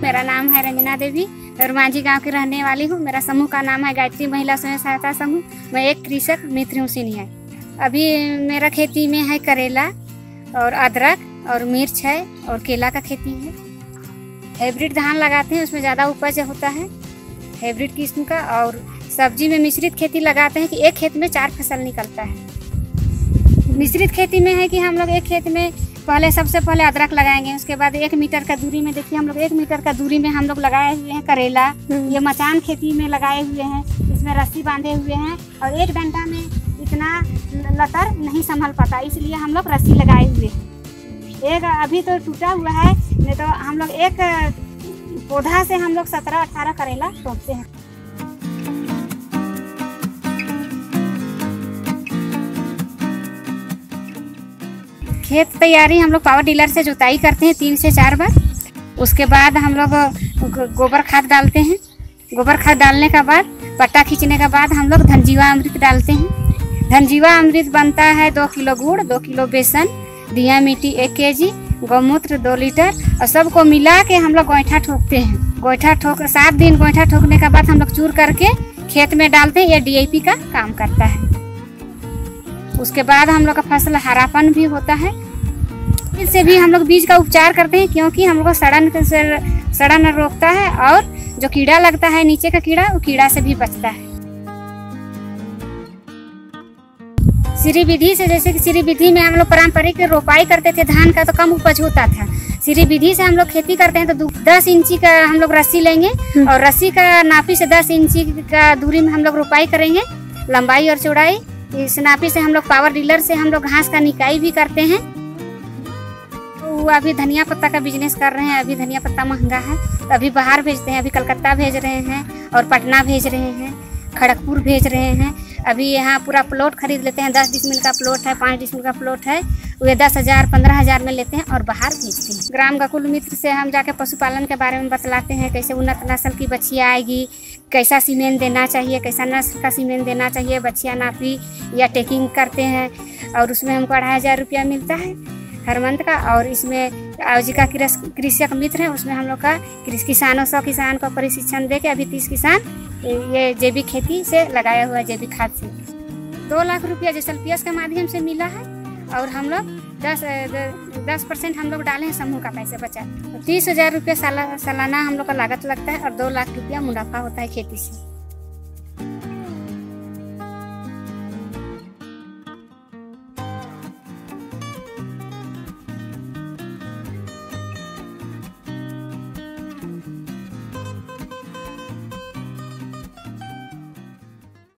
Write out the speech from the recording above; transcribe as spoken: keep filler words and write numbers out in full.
मेरा नाम है रंजना देवी और मांझी गांव की रहने वाली हूँ। मेरा समूह का नाम है गायत्री महिला स्वयं सहायता समूह। मैं एक कृषक मित्र हूँ सीनियर। अभी मेरा खेती में है करेला और अदरक और मिर्च है और केला का खेती है। हाइब्रिड धान लगाते हैं, उसमें ज़्यादा उपज होता है हाइब्रिड किस्म का। और सब्जी में मिश्रित खेती लगाते हैं कि एक खेत में चार फसल निकलता है। मिश्रित खेती में है कि हम लोग एक खेत में पहले सबसे पहले अदरक लगाएंगे, उसके बाद एक मीटर का दूरी में देखिए हम लोग एक मीटर का दूरी में हम लोग लगाए हुए हैं करेला। ये मचान खेती में लगाए हुए हैं, इसमें रस्सी बांधे हुए हैं और एक डंडा में इतना लतर नहीं संभल पाता, इसलिए हम लोग रस्सी लगाए हुए हैं। एक अभी तो टूटा हुआ है, नहीं तो हम लोग एक पौधा से हम लोग सत्रह अठारह करेला रोपते हैं। खेत तैयारी हम लोग पावर टिलर से जुताई करते हैं तीन से चार बार। उसके बाद हम लोग गोबर खाद डालते हैं। गोबर खाद डालने के बाद पट्टा खींचने के बाद हम लोग धनजीवा अमृत डालते हैं। धनजीवा अमृत बनता है दो किलो गुड़, दो किलो बेसन, दिया मिट्टी एक के जी, गौमूत्र दो लीटर और सबको मिला के हम लोग गोईठा ठोकते हैं। गोईठा ठोक सात दिन गोईठा ठोकने के बाद हम लोग चूर करके खेत में डालते हैं। ये डी ए पी का काम करता है। उसके बाद हम लोग का फसल हरापन भी होता है। इससे भी हम लोग बीज का उपचार करते हैं, क्योंकि हम लोग को सड़न से सड़न रोकता है और जो कीड़ा लगता है नीचे का कीड़ा, वो कीड़ा से भी बचता है। सीरी विधि से, जैसे कि सीरी विधि में हम लोग पारंपरिक रोपाई करते थे धान का, तो कम उपज होता था। सीरी विधि से हम लोग खेती करते हैं तो दस इंची का हम लोग रस्सी लेंगे और रस्सी का नापी से दस इंची का दूरी में हम लोग रोपाई करेंगे, लंबाई और चौड़ाई। इस नापी से हम लोग पावर टिलर से हम लोग घास का निकाई भी करते हैं। तो अभी धनिया पत्ता का बिजनेस कर रहे हैं। अभी धनिया पत्ता महंगा है तो अभी बाहर भेजते हैं। अभी कलकत्ता भेज रहे हैं और पटना भेज रहे हैं, खड़गपुर भेज रहे हैं। अभी यहाँ पूरा प्लॉट खरीद लेते हैं। दस डिसमिल का प्लॉट है, पाँच डिसमिल का प्लॉट है, वे दस हजार पंद्रह हजार में लेते हैं और बाहर भेजते हैं। ग्राम गोकुल मित्र से हम जाके पशुपालन के बारे में बतलाते हैं, कैसे उन्नत नस्ल की बछिया आएगी, कैसा सीमेंट देना चाहिए, कैसा नस्ल का सीमेंट देना चाहिए। बछिया नापी या टेकिंग करते हैं और उसमें हमको अढ़ाई हजार रुपया मिलता है हर मंथ का। और इसमें आजीविका कृषक मित्र है, उसमें हम लोग का किसानों सौ किसान को प्रशिक्षण दे के अभी तीस किसान ये जैविक खेती से लगाया हुआ है, जैविक खाद से। दो लाख रुपया जैसल पी एस के माध्यम से मिला है और हम लोग दस दस परसेंट हम लोग डाले हैं समूह का पैसे बचा। तो तीस हजार रुपया सालाना हम लोग का लागत लगता है और दो लाख रुपया मुनाफा होता है खेती से।